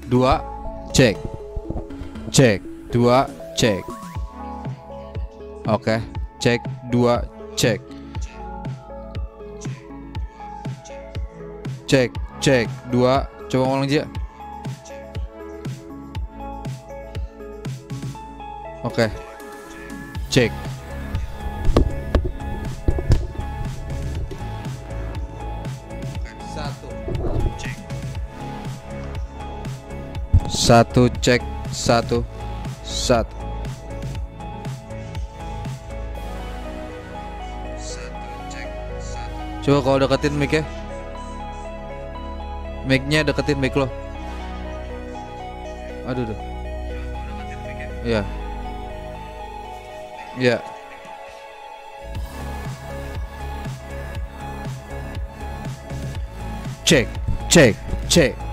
dua, cek. Cek, dua, cek. Oke, cek, dua, cek. Cek, cek, dua. Coba ngomong aja. Oke, cek. Satu, cek, satu, satu. Coba kalau deketin mic ya. Mic-nya deketin mic lo. Aduh, aduh. Iya. Iya. Cek, cek, cek.